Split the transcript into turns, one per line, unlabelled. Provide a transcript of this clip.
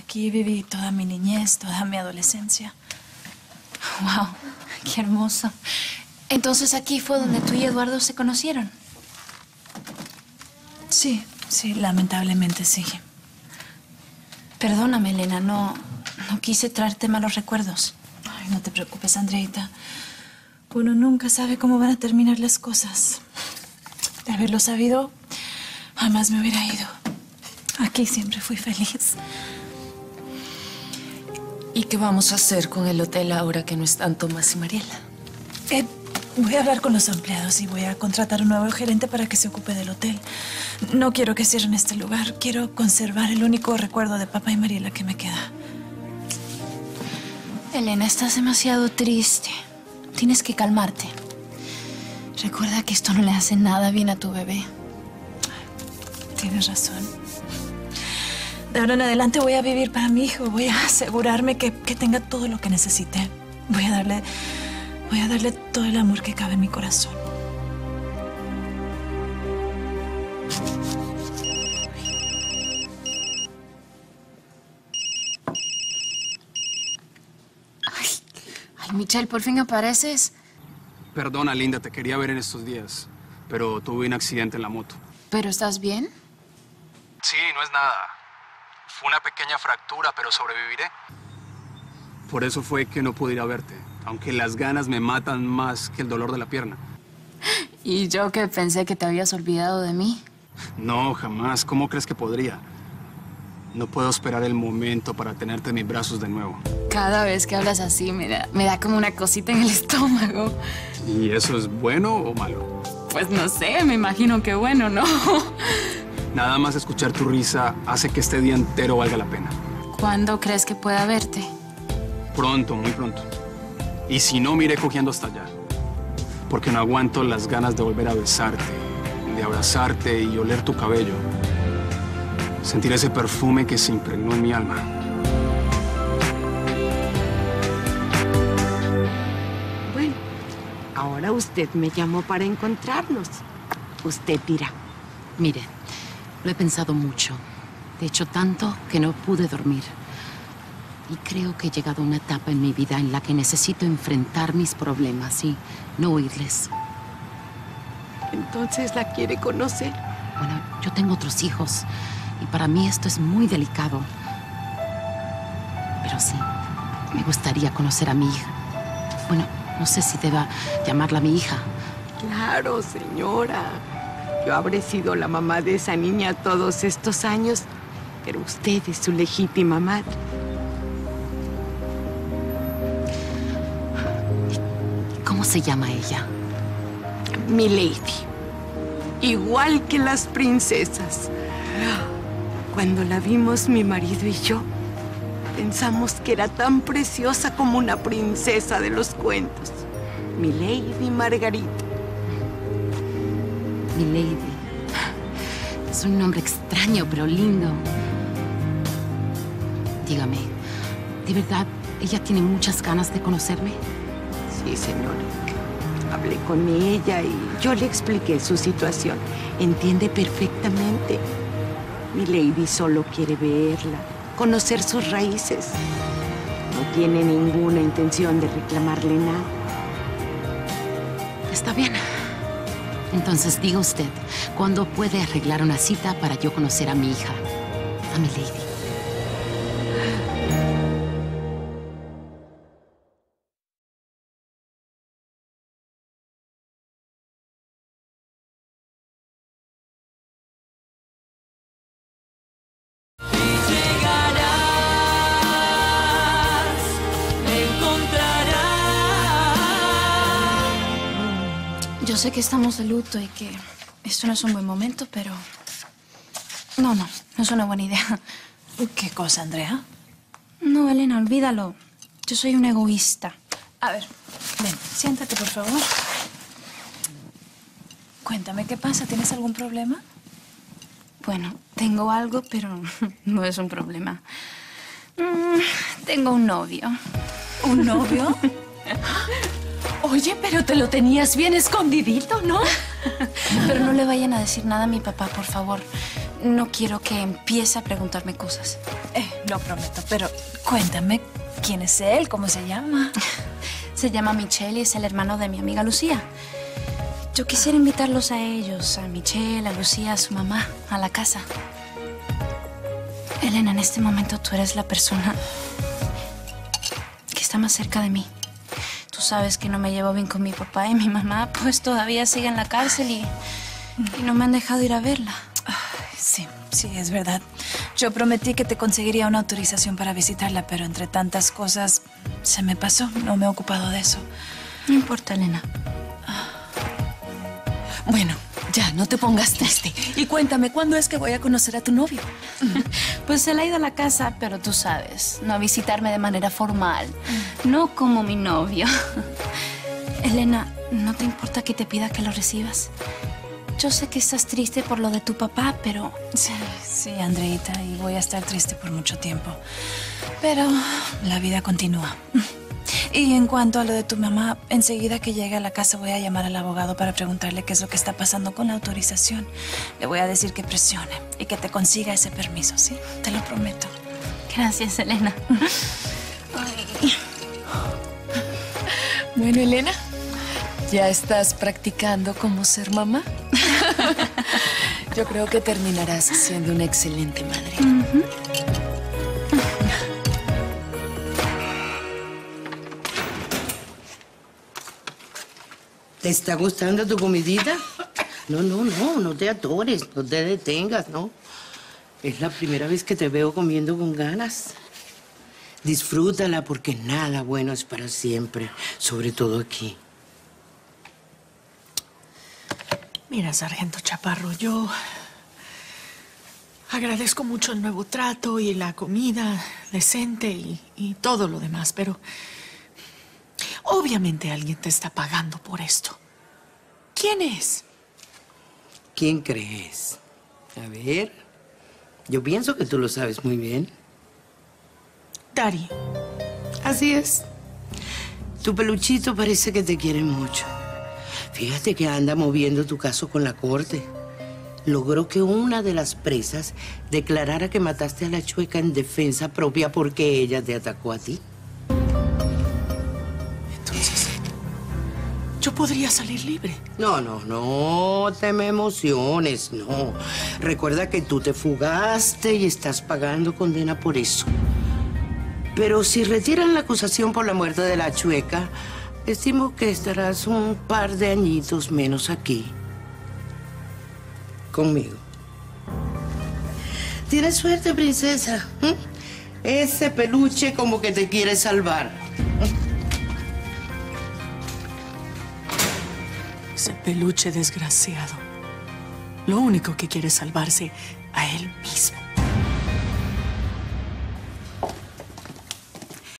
Aquí viví toda mi niñez, toda mi adolescencia.
Wow, qué hermoso. Entonces aquí fue donde tú y Eduardo se conocieron.
Sí, lamentablemente sí.
Perdóname, Elena, no quise traerte malos recuerdos.
Ay, no te preocupes, Andreita. Uno nunca sabe cómo van a terminar las cosas. De haberlo sabido, jamás me hubiera ido. Aquí siempre fui feliz.
¿Y qué vamos a hacer con el hotel ahora que no están Tomás y Mariela?
Voy a hablar con los empleados y voy a contratar un nuevo gerente para que se ocupe del hotel. No quiero que cierren este lugar. Quiero conservar el único recuerdo de papá y Mariela que me queda.
Elena, estás demasiado triste. Tienes que calmarte. Recuerda que esto no le hace nada bien a tu bebé.
Tienes razón. De ahora en adelante voy a vivir para mi hijo. Voy a asegurarme que tenga todo lo que necesite. Voy a darle todo el amor que cabe en mi corazón.
Ay, Michelle, por fin apareces.
Perdona, linda, te quería ver en estos días, pero tuve un accidente en la moto.
¿Pero estás bien?
Sí, no es nada. Fue una pequeña fractura, pero sobreviviré. Por eso fue que no pude ir a verte, aunque las ganas me matan más que el dolor de la pierna.
Y yo que pensé que te habías olvidado de mí.
No, jamás. ¿Cómo crees que podría? No puedo esperar el momento para tenerte en mis brazos de nuevo.
Cada vez que hablas así me da como una cosita en el estómago.
¿Y eso es bueno o malo?
Pues no sé, me imagino que bueno, ¿no?
Nada más escuchar tu risa hace que este día entero valga la pena.
¿Cuándo crees que pueda verte?
Pronto, muy pronto. Y si no, me iré cogiendo hasta allá. Porque no aguanto las ganas de volver a besarte, de abrazarte y oler tu cabello. Sentir ese perfume que se impregnó en mi alma.
Bueno, ahora usted me llamó para encontrarnos. Usted dirá.
Mire, lo he pensado mucho. De hecho, tanto que no pude dormir. Y creo que he llegado a una etapa en mi vida en la que necesito enfrentar mis problemas y no huirles.
Entonces la quiere conocer.
Bueno, yo tengo otros hijos y para mí esto es muy delicado. Pero sí, me gustaría conocer a mi hija. Bueno, no sé si deba llamarla mi hija.
Claro, señora. Yo habré sido la mamá de esa niña todos estos años, pero usted es su legítima madre.
¿Cómo se llama ella?
Milady. Igual que las princesas. Cuando la vimos, mi marido y yo, pensamos que era tan preciosa como una princesa de los cuentos. Milady Margarita.
Milady. Es un nombre extraño, pero lindo. Dígame, ¿de verdad ella tiene muchas ganas de conocerme?
Sí, señora. Hablé con ella y yo le expliqué su situación. Entiende perfectamente. Milady solo quiere verla, conocer sus raíces. No tiene ninguna intención de reclamarle nada.
Está bien. Entonces, diga usted, ¿cuándo puede arreglar una cita para yo conocer a mi hija, a Milady?
Yo sé que estamos de luto y que esto no es un buen momento, pero... No es una buena idea.
¿Qué cosa, Andrea?
No, Elena, olvídalo. Yo soy una egoísta.
A ver, ven, siéntate, por favor. Cuéntame, ¿qué pasa? ¿Tienes algún problema?
Bueno, tengo algo, pero no es un problema. Tengo un novio.
¿Un novio? Oye, pero te lo tenías bien escondidito, ¿no?
Pero no le vayan a decir nada a mi papá, por favor. no quiero que empiece a preguntarme cosas.
Lo prometo, pero cuéntame, ¿quién es él? ¿Cómo se llama?
Se llama Michelle y es el hermano de mi amiga Lucía. Yo quisiera invitarlos a ellos, a Michelle, a Lucía, a su mamá, a la casa. Elena, en este momento tú eres la persona que está más cerca de mí. Tú sabes que no me llevo bien con mi papá y mi mamá pues todavía sigue en la cárcel y no me han dejado ir a verla.
Sí, es verdad. Yo prometí que te conseguiría una autorización para visitarla, pero entre tantas cosas se me pasó. No me he ocupado de eso.
No importa, Elena.
Bueno, ya, no te pongas triste. Y cuéntame, ¿cuándo es que voy a conocer a tu novio?
Pues él ha ido a la casa, pero tú sabes, no a visitarme de manera formal. No como mi novio. Elena, ¿no te importa que te pida que lo recibas? Yo sé que estás triste por lo de tu papá, pero...
Sí, Andreita, y voy a estar triste por mucho tiempo. Pero la vida continúa. Y en cuanto a lo de tu mamá, enseguida que llegue a la casa voy a llamar al abogado para preguntarle qué es lo que está pasando con la autorización. Le voy a decir que presione y que te consiga ese permiso, ¿sí? Te lo prometo.
Gracias, Elena.
Ay.
Bueno, Elena, ¿ya estás practicando cómo ser mamá? Yo creo que terminarás siendo una excelente madre.
¿Te está gustando tu comidita? No te atores, no te detengas, ¿no? Es la primera vez que te veo comiendo con ganas. Disfrútala porque nada bueno es para siempre, sobre todo aquí.
Mira, Sargento Chaparro, yo agradezco mucho el nuevo trato y la comida decente y todo lo demás, pero obviamente alguien te está pagando por esto. ¿Quién es?
¿Quién crees? A ver, yo pienso que tú lo sabes muy bien.
Dari.
Así es. Tu peluchito parece que te quiere mucho. Fíjate que anda moviendo tu caso con la corte. Logró que una de las presas declarara que mataste a la chueca en defensa propia porque ella te atacó a ti.
Entonces, yo podría salir libre.
No te me emociones, no. Recuerda que tú te fugaste y estás pagando condena por eso. Pero si retiran la acusación por la muerte de la chueca, estimo que estarás un par de añitos menos aquí. Conmigo. Tienes suerte, princesa. Ese peluche como que te quiere salvar.
Ese peluche desgraciado. Lo único que quiere es salvarse a él mismo.